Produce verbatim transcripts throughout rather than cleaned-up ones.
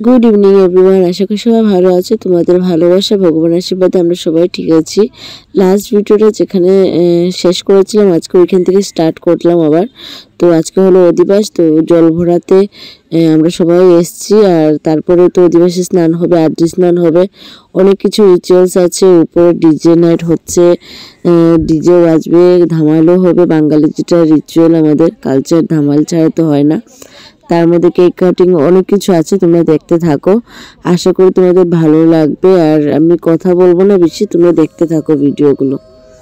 Good evening everyone. আশা করি সবাই ভালো আছে। তোমাদের ভালোবাসা ভগবানের আশীর্বাদে আমরা সবাই ঠিক আছি। লাস্ট ভিডিওটা যেখানে শেষ করেছিলাম আজকে ওইখান থেকে স্টার্ট করলাম আবার। তো আজকে হলো অধিবাস, তো জল ভরাতে আমরা সবাই এসছি। আর তারপরে তো অধিবাসে স্নান হবে, আরতি স্নান হবে, অনেক কিছু রিচুয়ালস আছে। উপরে ডিজে নাইট হচ্ছে, ডিজে বাজবে, ধামালও হবে। বাঙালি যেটা রিচুয়াল, আমাদের কালচার, ধামাল ছাড়া তো হয় না। তার মধ্যে কেক কাটিং, অনেক কিছু আছে, তোমরা দেখতে থাকো। আশা করি তোমাদের ভালো লাগবে। আর আমি কথা বলবো না বেশি, তোমরা দেখতে থাকো ভিডিওগুলো।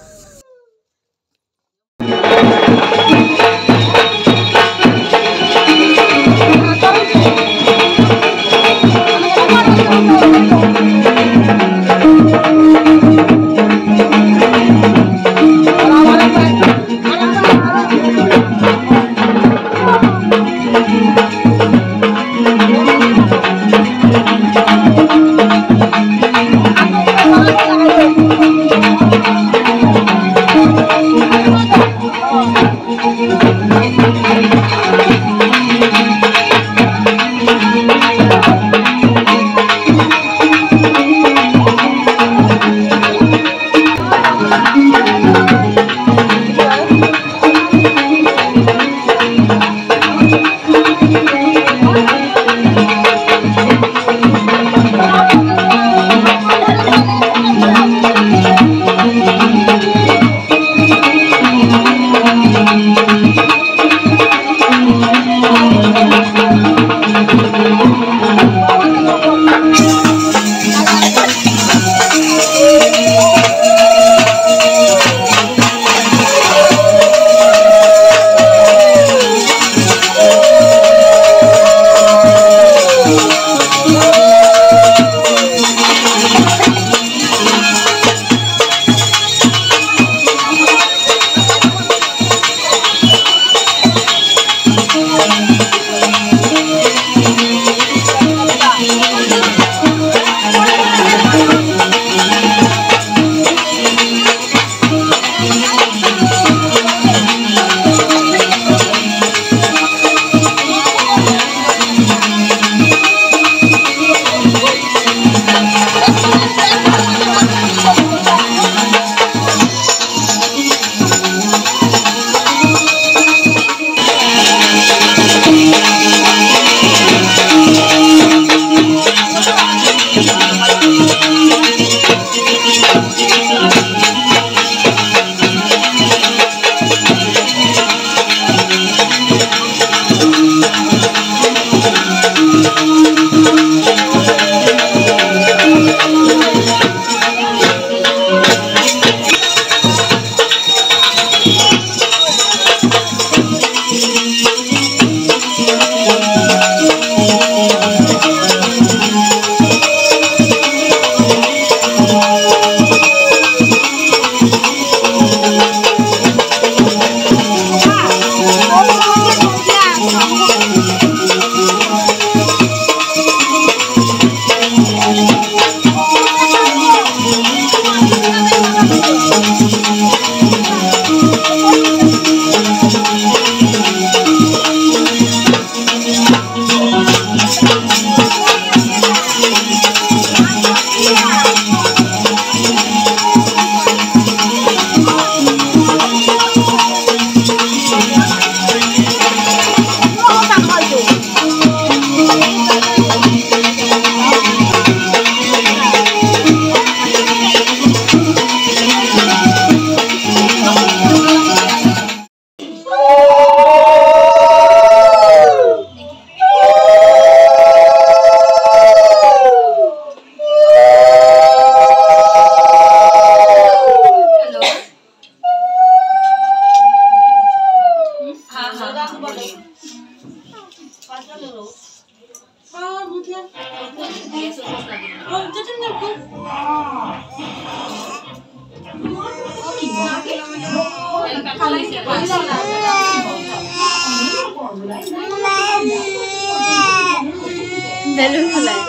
বেলুন ফুলায়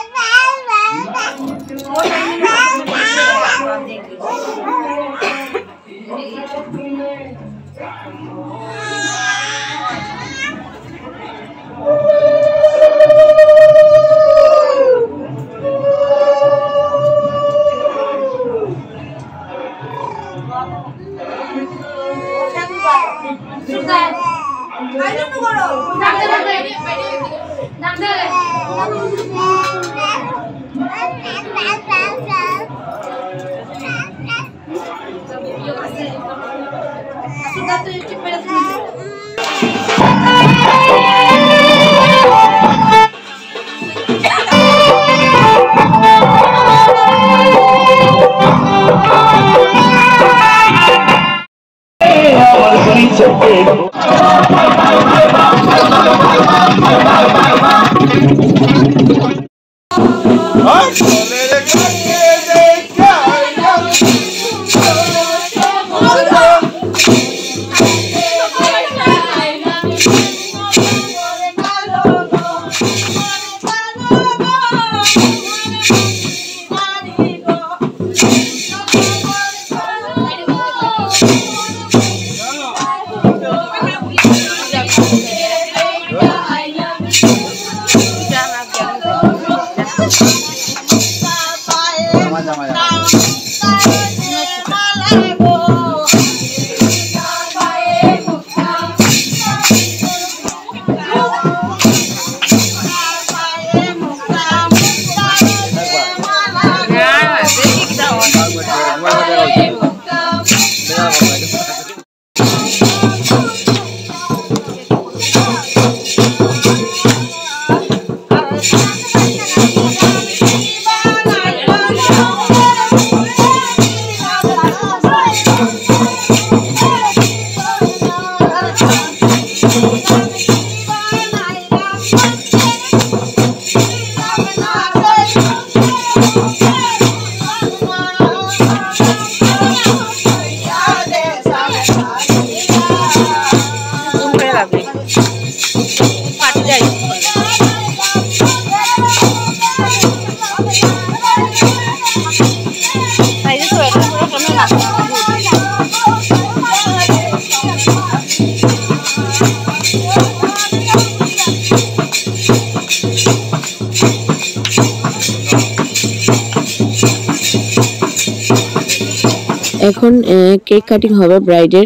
এখন কেক কাটিং হবে ব্রাইডের,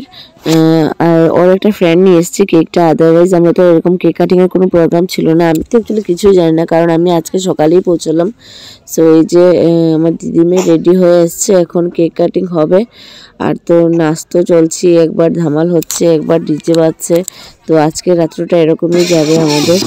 আর ওর একটা ফ্রেন্ড নিয়ে এসেছে কেকটা। আদারওয়াইজ আমরা তো এরকম কেক কাটিং এর কোনো প্রোগ্রাম ছিল না। আমি তো অ্যাকচুয়ালি কিছুই জানি না, কারণ আমি আজকে সকালেই পৌঁছলাম। সো এই যে আমার দিদিমেয়ে রেডি হয়ে এসছে, এখন কেক কাটিং হবে। আর তো নাচতো চলছে, একবার ধামাল হচ্ছে, একবার ডিজে বাজছে। তো আজকে রাত্রটা এরকমই যাবে আমাদের।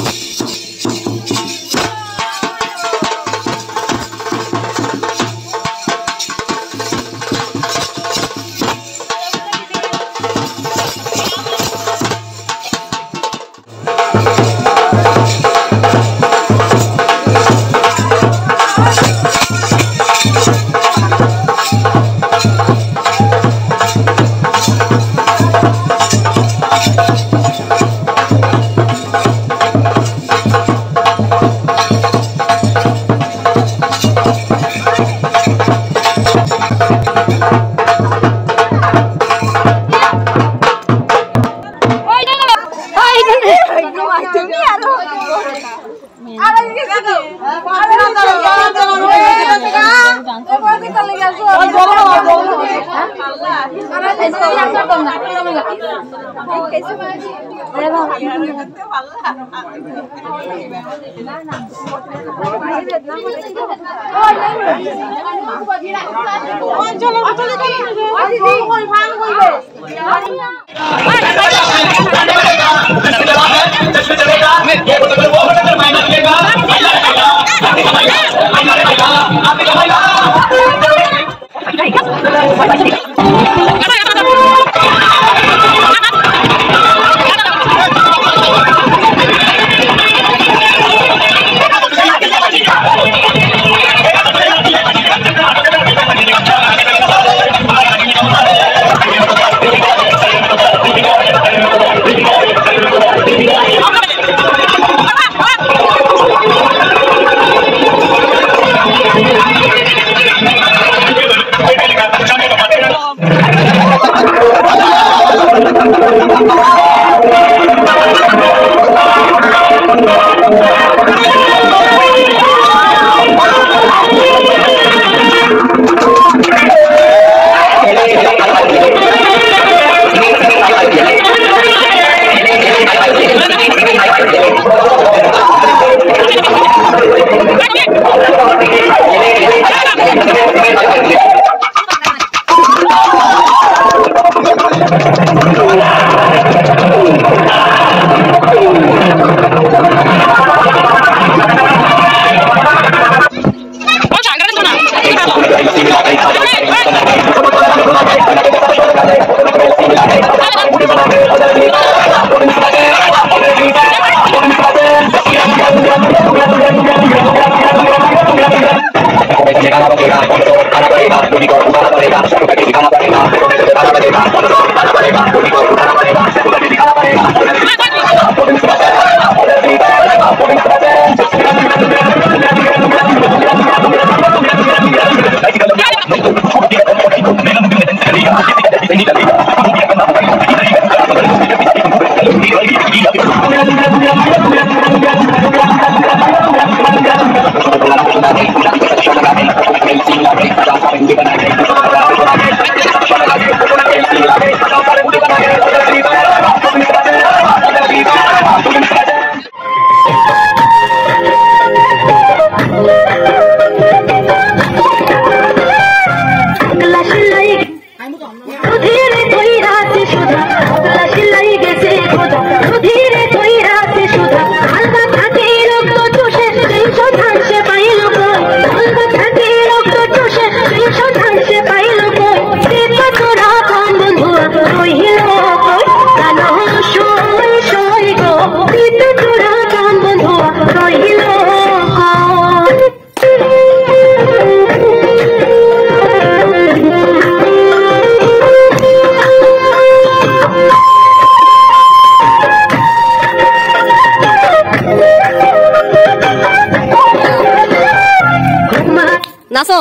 नासो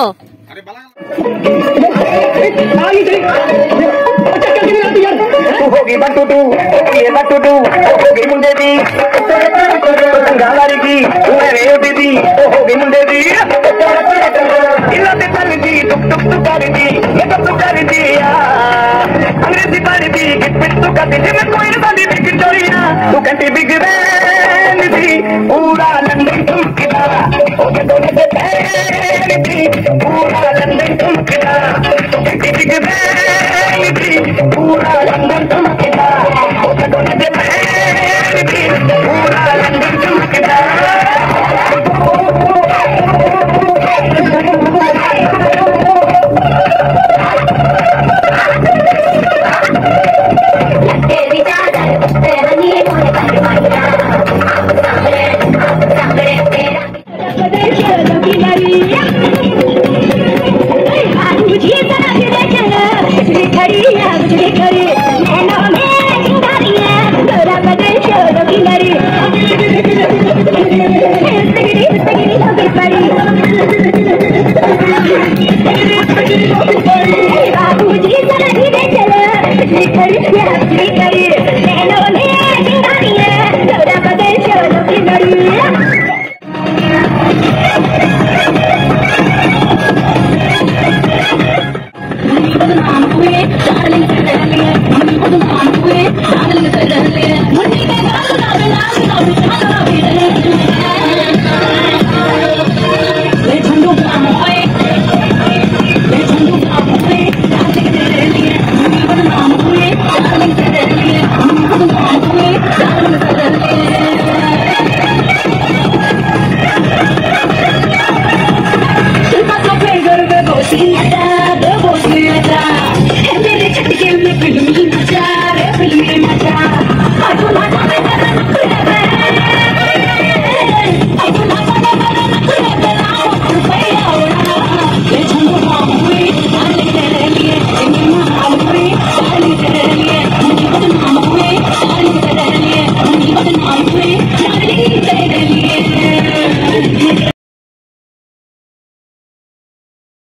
होगी बटुटू ये बटुटू होगी मुंडे दी संगालारी की मेरे दीदी होगी मुंडे दी इला ते ताली दी टुक टुक टुक ताली दी ये टुक टुक ताली दी अंग्रेजी ताली दी गिट पिट टुक ताली मैं कोई ना ताली बिग जोड़िया तू कंटी बिग वे